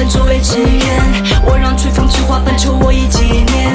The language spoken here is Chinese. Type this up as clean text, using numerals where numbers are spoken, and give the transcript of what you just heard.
作为支援，我让吹风之花奔求我以纪念。